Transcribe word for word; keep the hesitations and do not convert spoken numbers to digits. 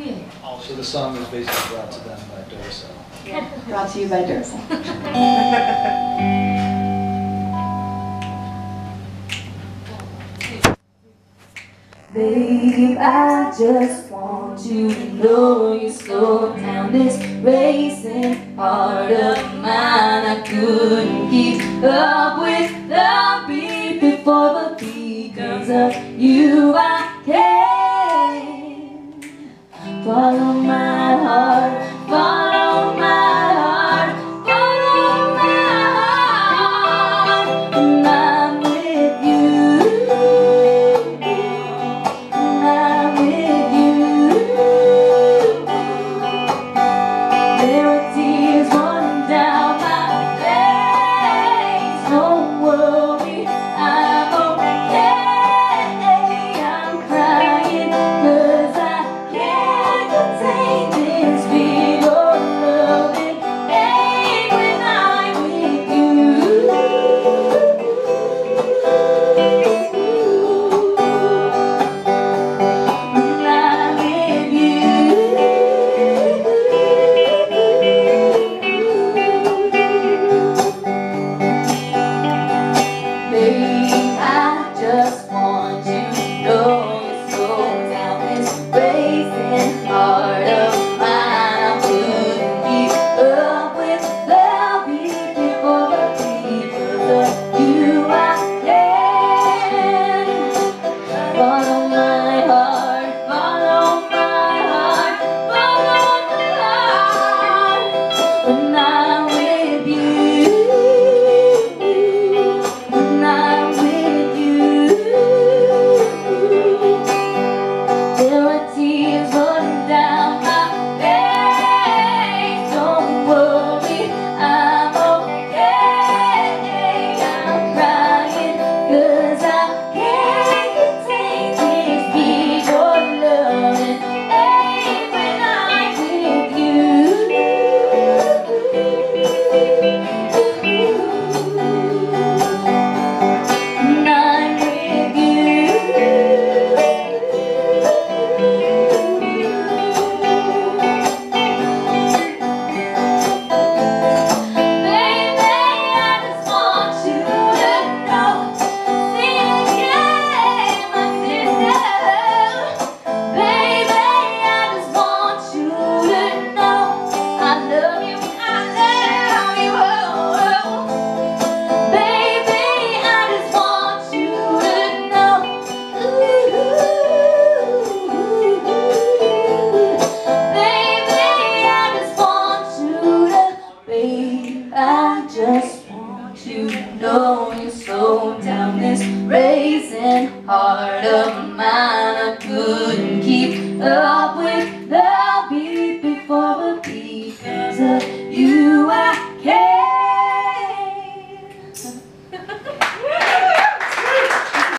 So the song is basically brought to them by Duracell. Yeah. Brought to you by Duracell. Babe, I just want you to know you slow down this racing heart of mine. I couldn't keep up with the beat before the beat. Cause of you I can't follow my heart, follow my heart, follow my heart. And I'm with you. Heart of mine, I couldn't keep up with the beat before the beat. Cause of you